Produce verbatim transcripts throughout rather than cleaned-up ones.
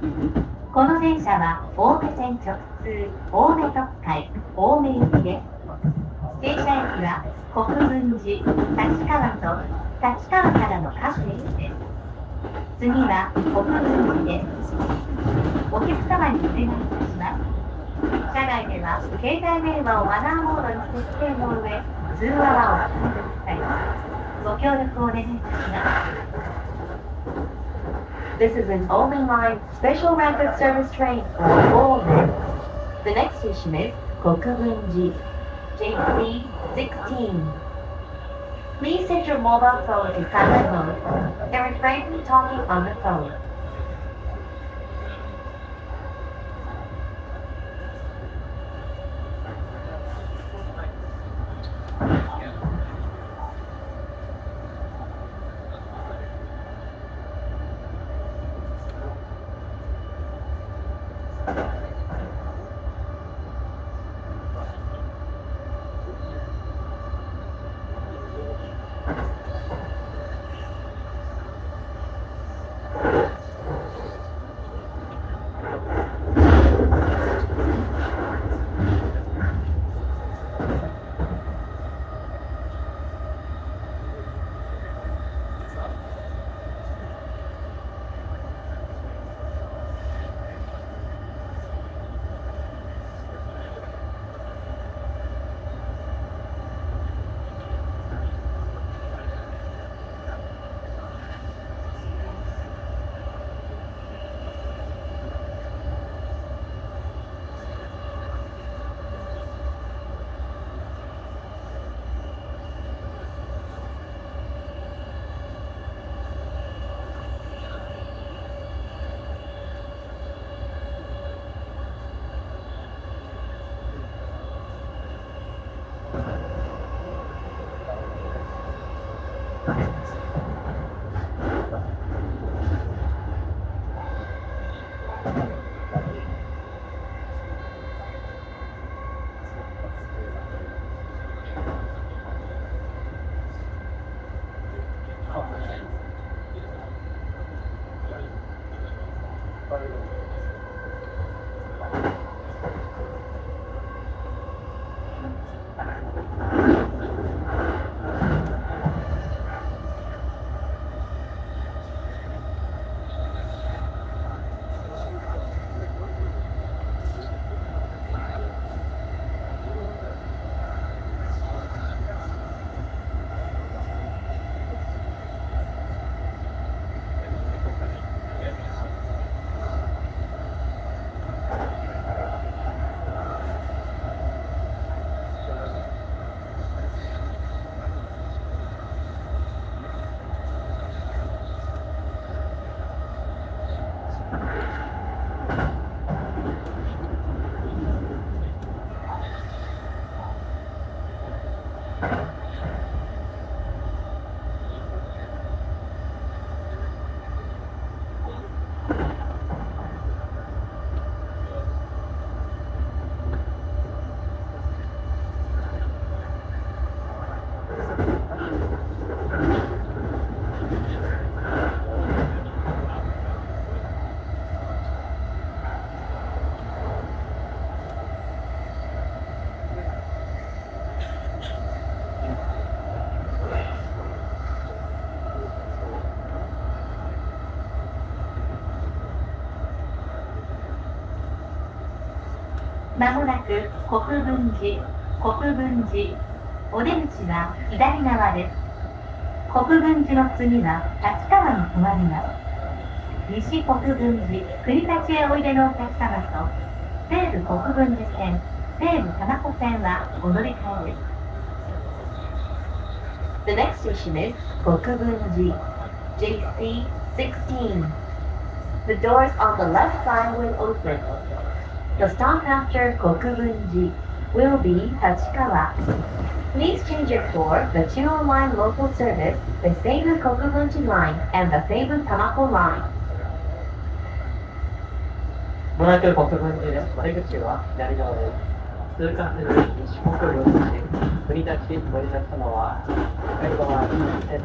この電車は青梅線直通青梅特快青梅行きです。停車駅は国分寺、立川と立川からの各駅です。次は国分寺です。お客様にお願いいたします。車内では携帯電話をマナーモードに設定の上、通話はお控えください。ご協力をお願いいたします。This is an Ulm Line Special Rapid Service train for Ulm. The next station is Kokubunji, J C sixteen. Please set your mobile phone in silent mode and refrain from talking on the phone. まもなく国分寺、国分寺、お出口は左側です。国分寺の次は立川に止まります。西国分寺、国立へおいでのお客様と、西武国分寺線、西武多摩湖線はお乗り換えです。The next station is 国分寺 J C sixteen. The doors on the left side will open. The stop after Kokubunji will be Hachikawa. Please change it for the Chuo Line local service, the Seibu Kokubunji Line, and the Seibu Tamako Line. まもなく国分寺です。お出口は左側です。通過する西国分寺、国立ご自宅様は左側です。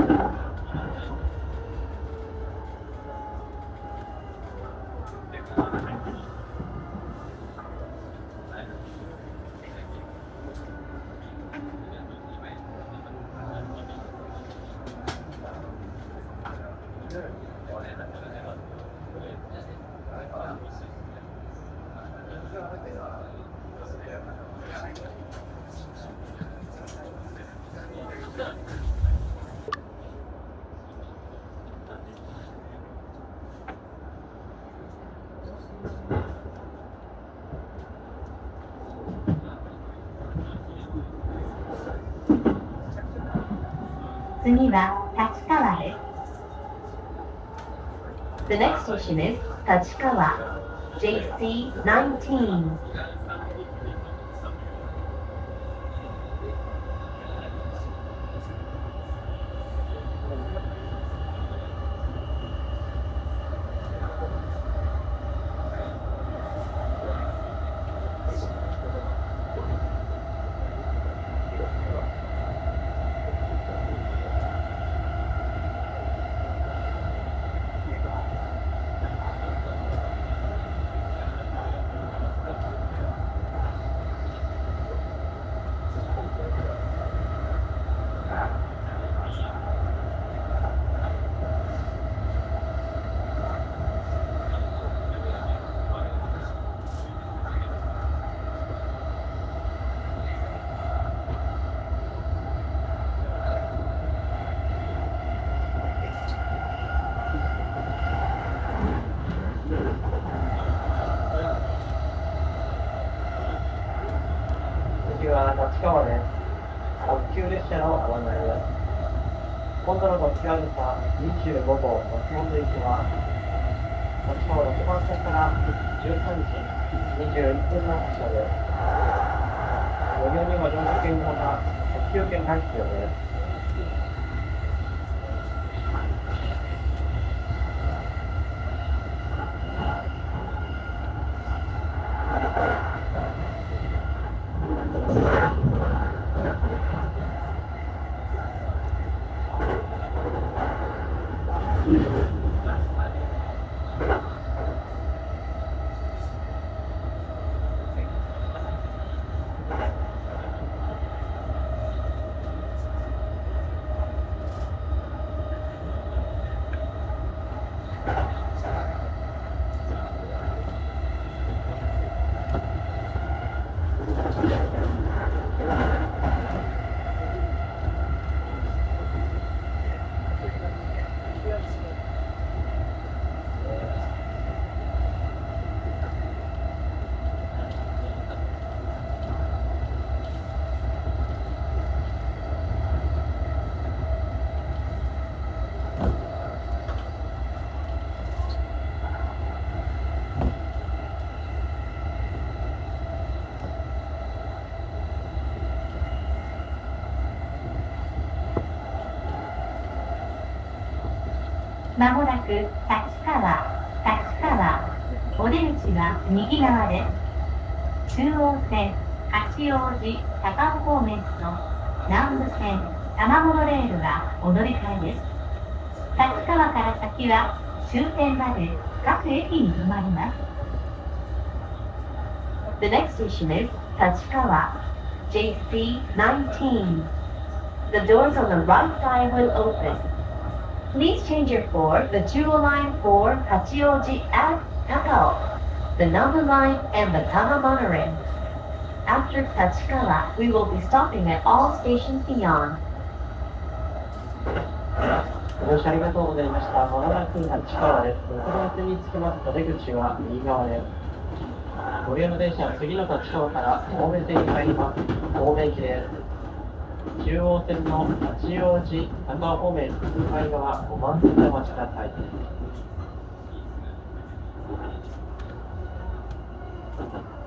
次は立川です。The next station is 立川 ジェイシーナインティーン。 次は立川です。特急列車のご案内です。今度の特急あずさにじゅうごごう松本行きは、立川ろくばんせんからじゅうさんじにじゅういっぷんの発車です。ご利用には乗車券のほか、特急券が必要です。 まもなく立川、立川、お出口は右側です。中央線、八王子、高尾方面と南武線、多摩モノレールはお乗り換えです。立川から先は終点まで各駅に停まります。The next station is 立川 ジェイシーナインティーン. The doors on the right side will open.Please change your floor, the Chuo line for Hachioji at Takao, the Nambu line and the Tama monorail. After Tachikawa, we will be stopping at all stations beyond. ご乗車ありがとうございました。まもなく立川です。ろくばんせんに着きますと出口は右側です。ご利用の電車は次の立川から青梅線に入ります。青梅駅です。中央線の八王子、高尾方面通海側ごばん線でお待ちください。